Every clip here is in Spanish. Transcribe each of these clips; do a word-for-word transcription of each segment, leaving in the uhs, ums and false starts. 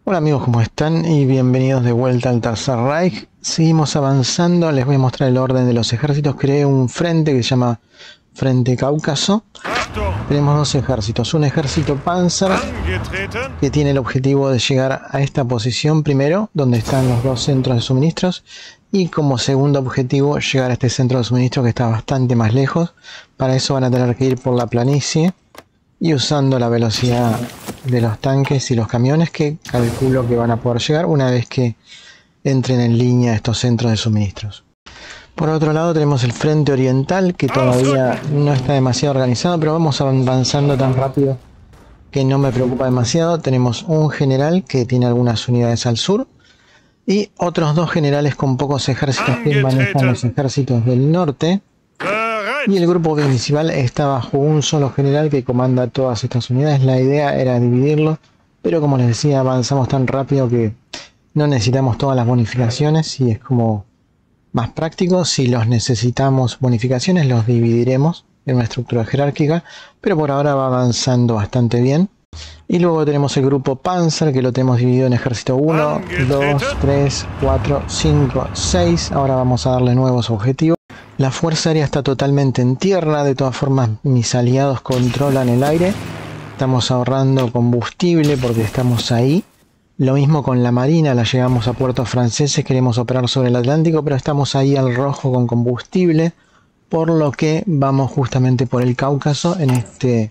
Hola amigos, ¿cómo están? Y bienvenidos de vuelta al Tercer Reich. Seguimos avanzando, les voy a mostrar el orden de los ejércitos. Creé un frente que se llama Frente Cáucaso. Tenemos dos ejércitos, un ejército Panzer que tiene el objetivo de llegar a esta posición primero, donde están los dos centros de suministros, y como segundo objetivo llegar a este centro de suministro que está bastante más lejos. Para eso van a tener que ir por la planicie y usando la velocidad de los tanques y los camiones, que calculo que van a poder llegar una vez que entren en línea estos centros de suministros. Por otro lado tenemos el frente oriental, que todavía no está demasiado organizado, pero vamos avanzando tan rápido que no me preocupa demasiado. Tenemos un general que tiene algunas unidades al sur y otros dos generales con pocos ejércitos que manejan los ejércitos del norte. Y el grupo principal está bajo un solo general que comanda todas estas unidades. La idea era dividirlo, pero como les decía, avanzamos tan rápido que no necesitamos todas las bonificaciones y es como más práctico. Si los necesitamos bonificaciones, los dividiremos en una estructura jerárquica, pero por ahora va avanzando bastante bien. Y luego tenemos el grupo Panzer, que lo tenemos dividido en ejército uno, dos, tres, cuatro, cinco, seis. Ahora vamos a darle nuevos objetivos. La fuerza aérea está totalmente en tierra, de todas formas mis aliados controlan el aire. Estamos ahorrando combustible porque estamos ahí. Lo mismo con la marina, la llevamos a puertos franceses, queremos operar sobre el Atlántico, pero estamos ahí al rojo con combustible, por lo que vamos justamente por el Cáucaso en este,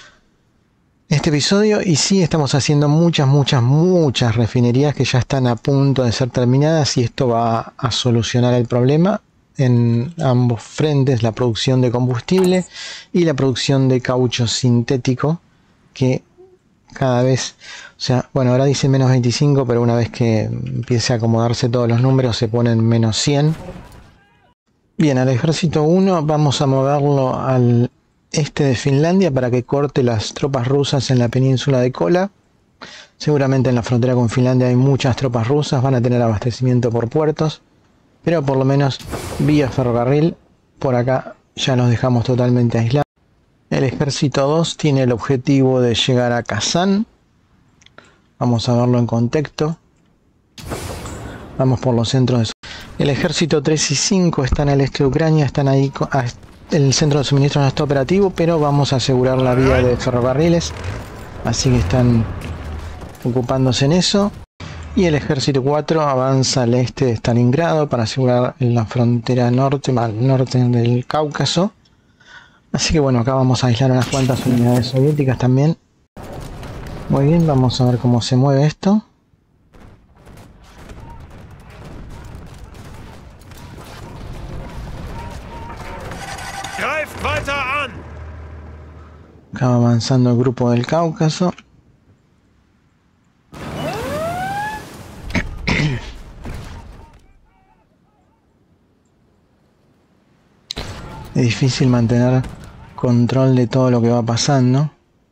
este episodio. Y sí, estamos haciendo muchas, muchas, muchas refinerías que ya están a punto de ser terminadas y esto va a solucionar el problema en ambos frentes, la producción de combustible y la producción de caucho sintético, que cada vez, o sea, bueno, ahora dice menos veinticinco, pero una vez que empiece a acomodarse todos los números se ponen menos cien. Bien, al ejército uno vamos a moverlo al este de Finlandia para que corte las tropas rusas en la península de Kola. Seguramente en la frontera con Finlandia hay muchas tropas rusas, van a tener abastecimiento por puertos, pero por lo menos vía ferrocarril por acá ya los dejamos totalmente aislados. El ejército dos tiene el objetivo de llegar a Kazán. Vamos a verlo en contexto. Vamos por los centros de... El ejército tres y cinco están al este de Ucrania, están ahí. El centro de suministro no está operativo, pero vamos a asegurar la vía de ferrocarriles, así que están ocupándose en eso. Y el ejército cuatro avanza al este de Stalingrado para asegurar la frontera norte, al norte del Cáucaso. Así que bueno, acá vamos a aislar unas cuantas unidades soviéticas también. Muy bien, vamos a ver cómo se mueve esto. Acá va avanzando el grupo del Cáucaso. Es difícil mantener control de todo lo que va pasando.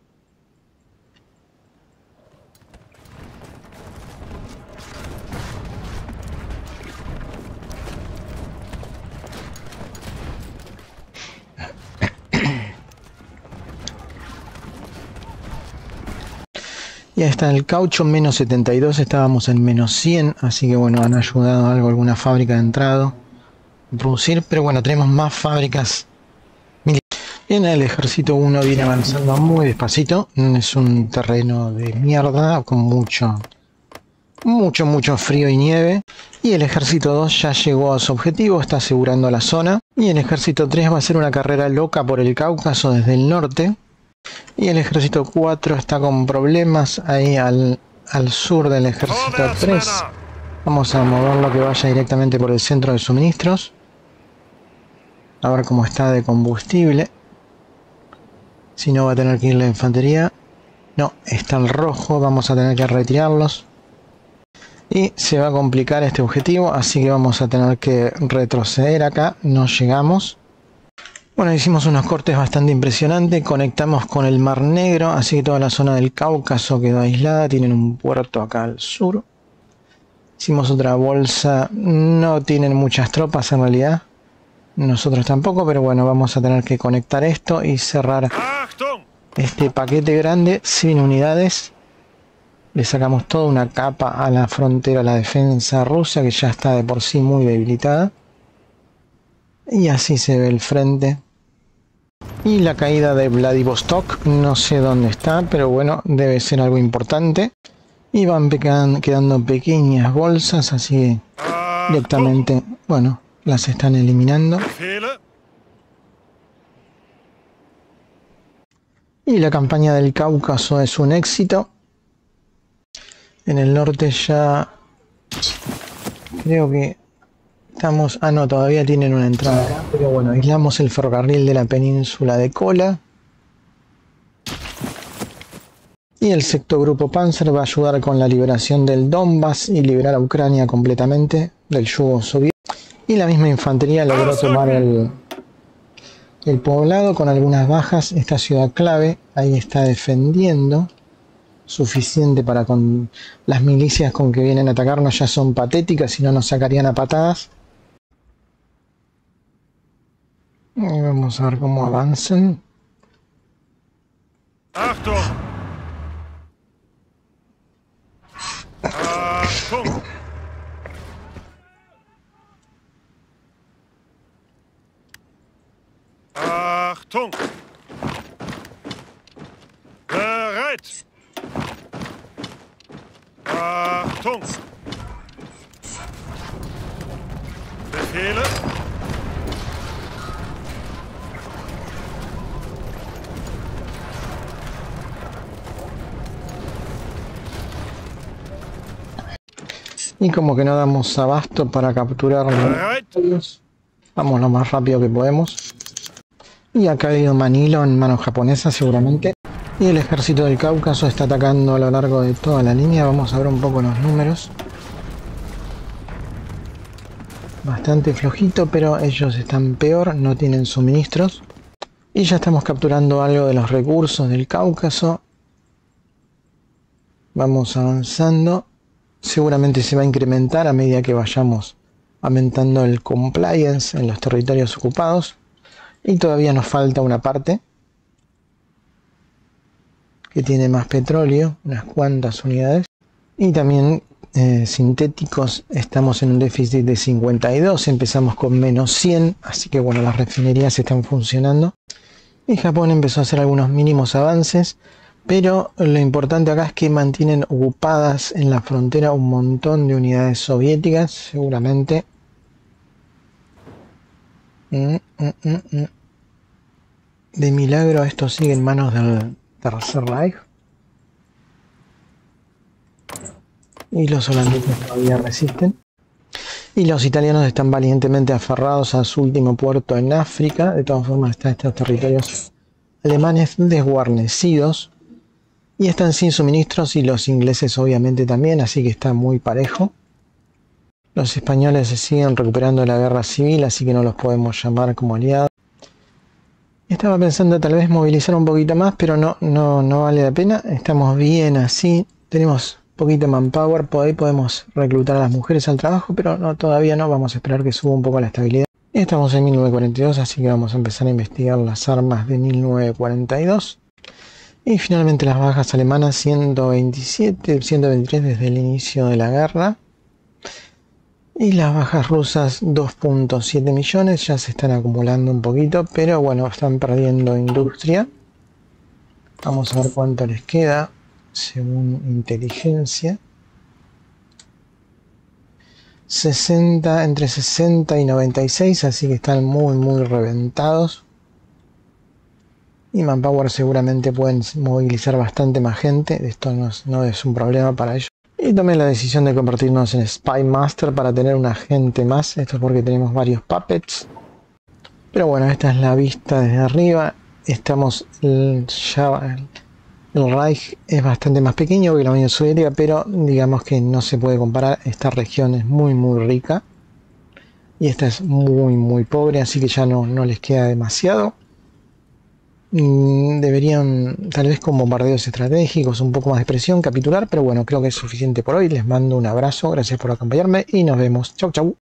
Y ahí está el caucho, menos setenta y dos, estábamos en menos cien, así que bueno, han ayudado algo, alguna fábrica de entrado a producir, pero bueno, tenemos más fábricas. Bien, el ejército uno viene avanzando muy despacito, es un terreno de mierda con mucho, mucho, mucho frío y nieve. Y el ejército dos ya llegó a su objetivo, está asegurando la zona. Y el ejército tres va a hacer una carrera loca por el Cáucaso desde el norte. Y el ejército cuatro está con problemas ahí al, al sur del ejército tres. Vamos a moverlo que vaya directamente por el centro de suministros. A ver cómo está de combustible. Si no, va a tener que ir la infantería. No, está el rojo, vamos a tener que retirarlos. Y se va a complicar este objetivo, así que vamos a tener que retroceder acá. No llegamos. Bueno, hicimos unos cortes bastante impresionantes. Conectamos con el Mar Negro, así que toda la zona del Cáucaso quedó aislada. Tienen un puerto acá al sur. Hicimos otra bolsa. No tienen muchas tropas en realidad. Nosotros tampoco, pero bueno, vamos a tener que conectar esto y cerrar este paquete grande sin unidades. Le sacamos toda una capa a la frontera, a la defensa rusa, que ya está de por sí muy debilitada. Y así se ve el frente. Y la caída de Vladivostok, no sé dónde está, pero bueno, debe ser algo importante. Y van quedando pequeñas bolsas, así que directamente, bueno, las están eliminando. Y la campaña del Cáucaso es un éxito. En el norte ya creo que estamos... Ah, no, todavía tienen una entrada acá, pero bueno, aislamos el ferrocarril de la península de Kola. Y el sexto grupo Panzer va a ayudar con la liberación del Donbass y liberar a Ucrania completamente del yugo soviético. Y la misma infantería logró tomar el, el poblado con algunas bajas. Esta ciudad clave ahí está defendiendo. Suficiente para con las milicias con que vienen a atacarnos ya son patéticas, si no nos sacarían a patadas. Y vamos a ver cómo avanzan. Achtung. Achtung. Achtung. Bereit. Achtung! Befehle! Y como que no damos abasto para capturar los... Vamos lo más rápido que podemos. Y ha caído Manilo en manos japonesas seguramente. Y el ejército del Cáucaso está atacando a lo largo de toda la línea. Vamos a ver un poco los números. Bastante flojito, pero ellos están peor, no tienen suministros. Y ya estamos capturando algo de los recursos del Cáucaso. Vamos avanzando. Seguramente se va a incrementar a medida que vayamos aumentando el compliance en los territorios ocupados. Y todavía nos falta una parte que tiene más petróleo, unas cuantas unidades. Y también eh, sintéticos, estamos en un déficit de cincuenta y dos, empezamos con menos cien, así que bueno, las refinerías están funcionando. Y Japón empezó a hacer algunos mínimos avances, pero lo importante acá es que mantienen ocupadas en la frontera un montón de unidades soviéticas, seguramente. Mm, mm, mm, mm. De milagro esto sigue en manos del Tercer Reich. Y los holandeses todavía resisten. Y los italianos están valientemente aferrados a su último puerto en África. De todas formas están estos territorios alemanes desguarnecidos. Y están sin suministros, y los ingleses obviamente también, así que está muy parejo. Los españoles se siguen recuperando de la guerra civil, así que no los podemos llamar como aliados. Estaba pensando tal vez movilizar un poquito más, pero no, no, no vale la pena. Estamos bien así. Tenemos poquito manpower, por ahí podemos reclutar a las mujeres al trabajo, pero no, todavía no. Vamos a esperar que suba un poco la estabilidad. Estamos en mil novecientos cuarenta y dos, así que vamos a empezar a investigar las armas de mil novecientos cuarenta y dos. Y finalmente las bajas alemanas, ciento veintisiete, ciento veintitrés desde el inicio de la guerra. Y las bajas rusas, dos punto siete millones, ya se están acumulando un poquito, pero bueno, están perdiendo industria. Vamos a ver cuánto les queda, según inteligencia. sesenta, entre sesenta y noventa y seis, así que están muy muy reventados. Y Manpower seguramente pueden movilizar bastante más gente, esto no es, no es un problema para ellos. Y tomé la decisión de convertirnos en Spy Master para tener un agente más. Esto es porque tenemos varios puppets. Pero bueno, esta es la vista desde arriba. Estamos ya... El Reich es bastante más pequeño que la Unión Soviética, pero digamos que no se puede comparar. Esta región es muy muy rica. Y esta es muy muy pobre, así que ya no, no les queda demasiado. Deberían, tal vez con bombardeos estratégicos, un poco más de presión, capitular, pero bueno, creo que es suficiente por hoy. Les mando un abrazo, gracias por acompañarme y nos vemos. Chau, chau.